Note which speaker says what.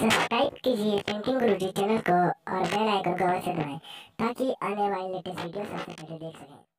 Speaker 1: Subscribe कीजिए painting गुरुजी channel को और बेल आइकन को अवश्य दबाएं ताकि आने वाली लेटेस्ट वीडियो सबसे पहले देख सकें।